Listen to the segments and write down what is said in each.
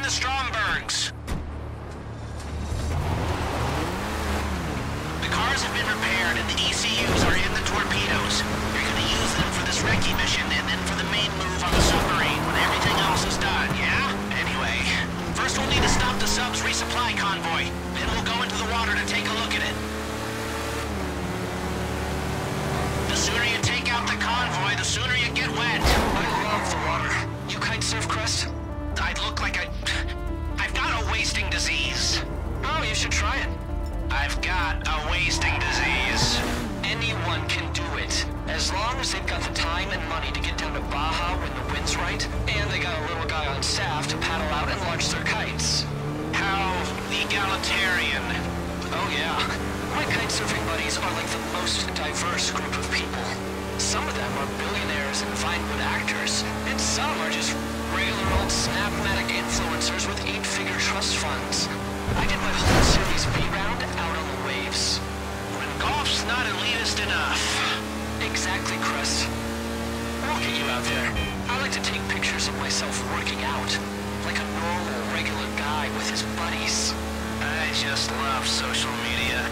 the Strombergs. The cars have been repaired and the ECUs are in the torpedoes. You're gonna use them for this recce mission and then for the main move on the submarine when everything else is done, yeah? Anyway, first we'll need to stop the sub's resupply convoy. Then we'll go into the water to take a look at it. The sooner you take out the convoy, the sooner you get wet. I love the water. You kitesurf, Crest? I'd look like I've got a wasting disease. Oh, you should try it. I've got a wasting disease. Anyone can do it, as long as they've got the time and money to get down to Baja when the wind's right, and they got a little guy on staff to paddle out and launch their kites. How egalitarian. Oh yeah. My kitesurfing buddies are like the most diverse group of people. Some of them are billionaires and Vinewood actors, and some are just regular old Snapmatic influencers with 8-figure trust funds. I did my whole Series B round out on the waves. When golf's not elitist enough. Exactly, Crest. Look at you out there. I like to take pictures of myself working out, like a normal, regular guy with his buddies. I just love social media.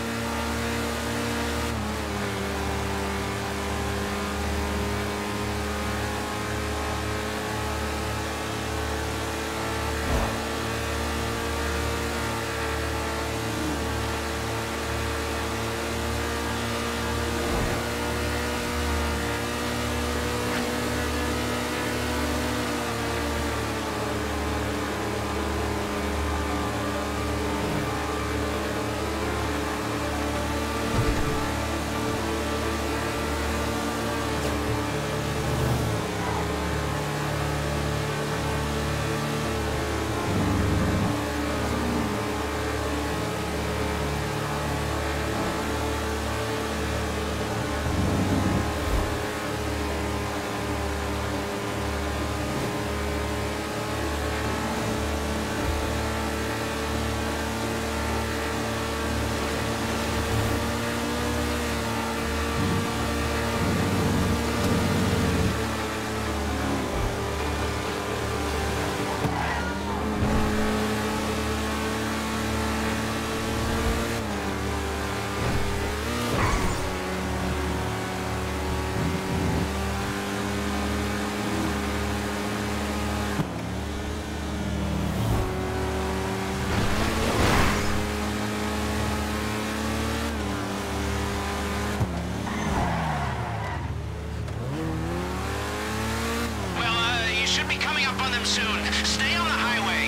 Should be coming up on them soon. Stay on the highway.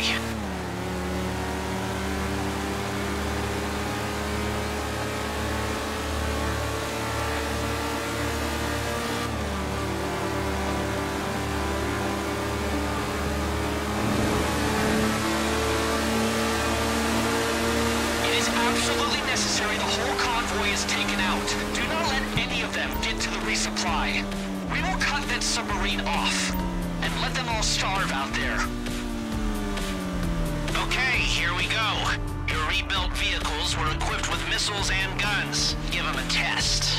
It is absolutely necessary the whole convoy is taken out. Do not let any of them get to the resupply. We will cut that submarine off. And let them all starve out there. Okay, here we go. Your rebuilt vehicles were equipped with missiles and guns. Give them a test.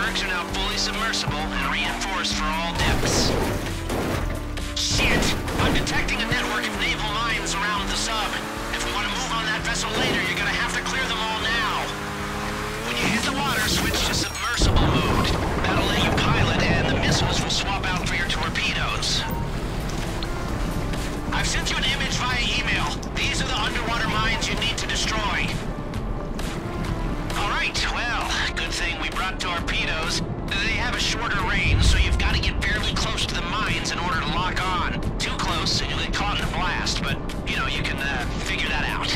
icebergs are now fully submersible and reinforced for all depths. Shit! I'm detecting a network of naval mines around the sub. If we want to move on that vessel later, you're gonna have to clear them all now. When you hit the water, switch to submersible mode. That'll let you pilot, and the missiles will swap out for your torpedoes. I've sent you an image via email. These are the underwater mines you need to destroy. Alright, well, good thing we brought torpedoes. They have a shorter range, so you've got to get fairly close to the mines in order to lock on. Too close, and you'll get caught in the blast, but, you know, you can figure that out.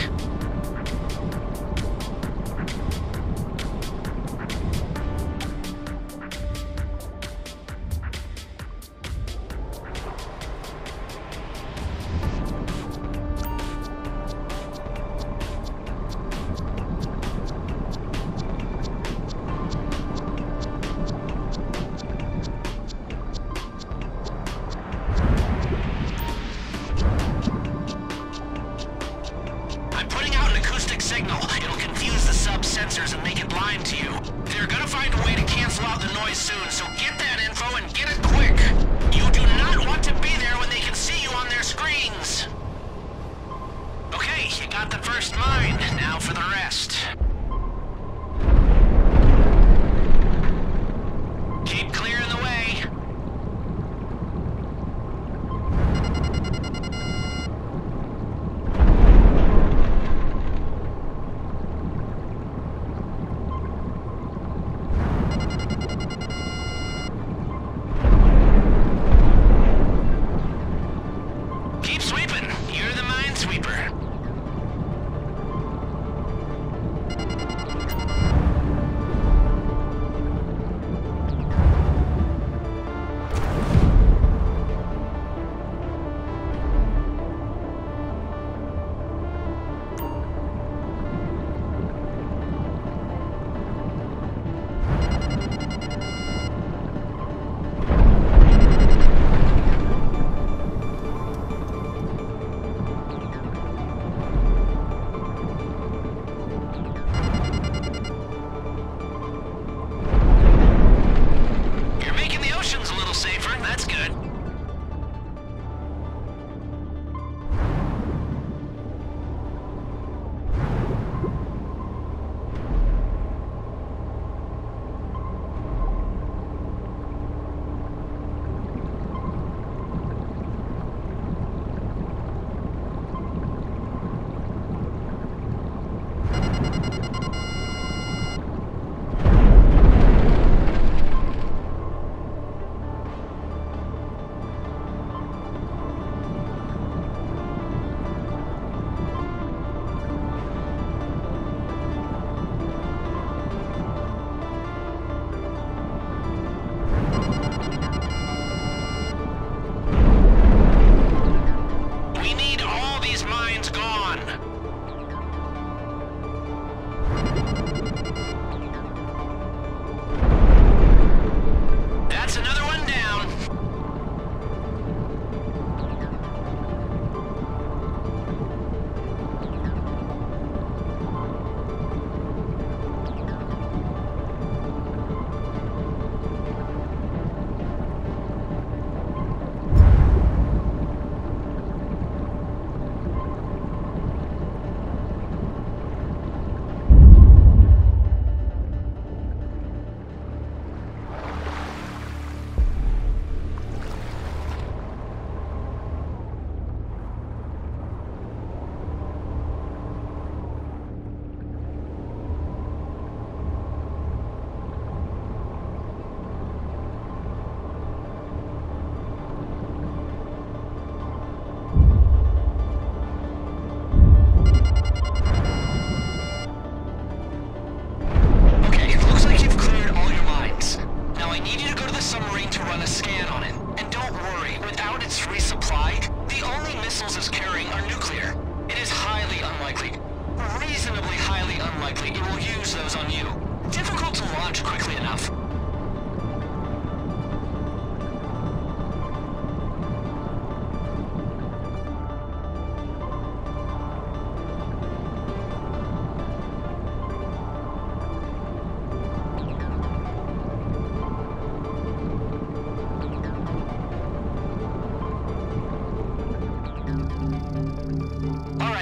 Sensors and make it blind to you. They're gonna find a way to cancel out the noise soon, so get that info and get it quick. You do not want to be there when they can see you on their screens. Okay, you got the first mine. Now for the rest. Keep clearing the way.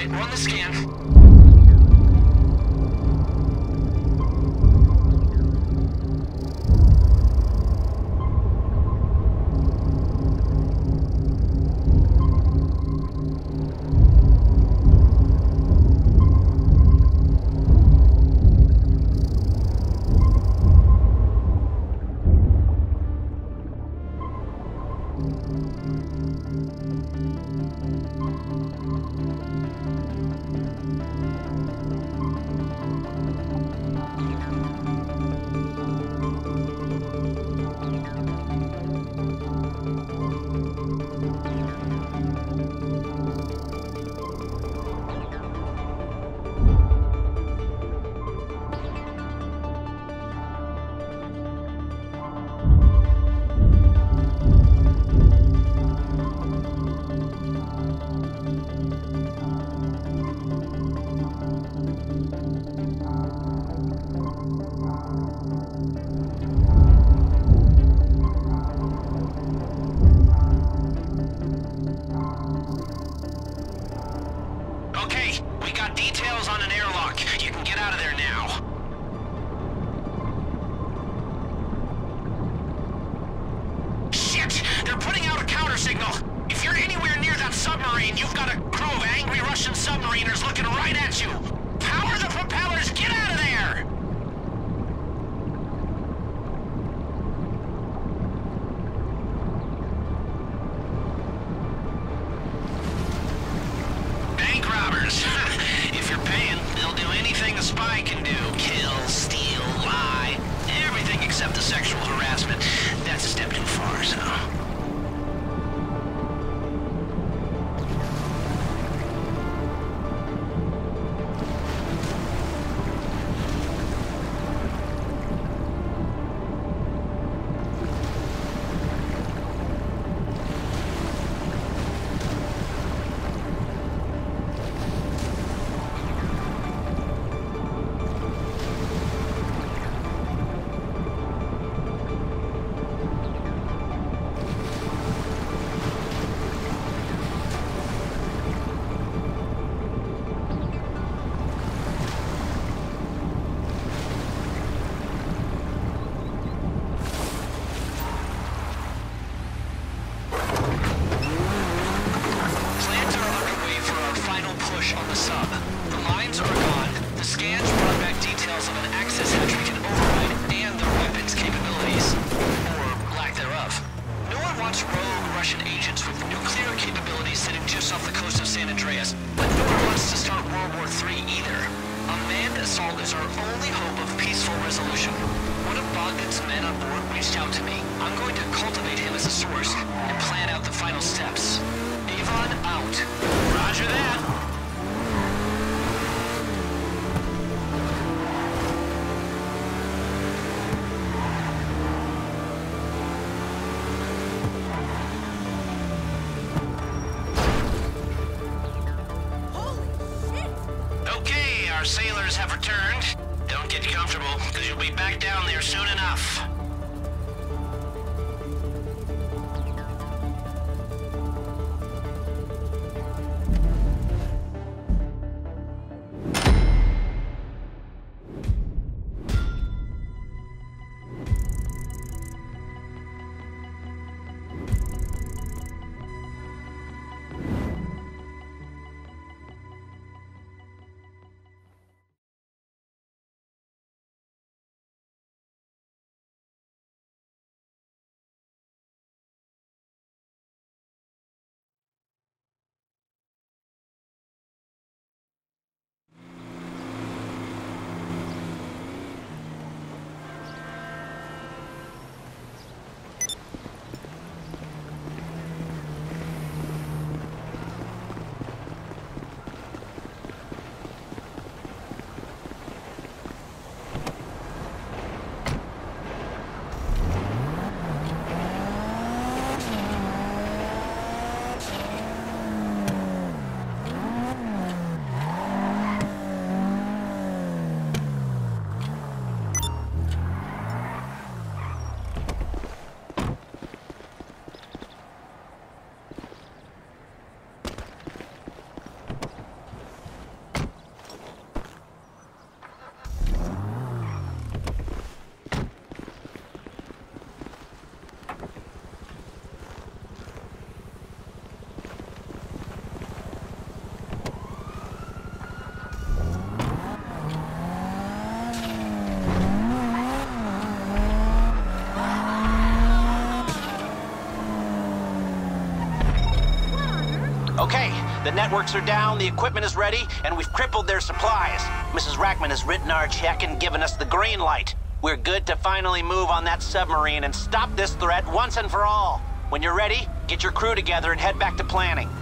run the scan. Okay, we got details on an airlock. You can get out of there now. Shit! They're putting out a counter signal. If you're anywhere near that submarine, you've got a crew of angry Russian submariners looking right at you. Power the propellers! Get out of there! Bank robbers. If you're paying, they'll do anything a spy can do. Kill, steal, lie. Everything except the sexual harassment. That's a step too far, so... Plans are underway for our final push on the sub. The lines are gone, the scans brought back details of an access hatch we can override, and their weapons capabilities. Or lack thereof. No one wants rogue Russian agents with nuclear capabilities sitting just off the coast of San Andreas, but no one wants to start World War III either. A manned assault is our only hope of peaceful resolution. One of Bogdan's men on board reached out to me. I'm going to cultivate him as a source and plan out the final steps. Avon out. Roger that. Okay, our sailors have returned. Don't get comfortable, because you'll be back down there soon enough. Okay, the networks are down, the equipment is ready, and we've crippled their supplies. Mrs. Rackman has written our check and given us the green light. We're good to finally move on that submarine and stop this threat once and for all. When you're ready, get your crew together and head back to planning.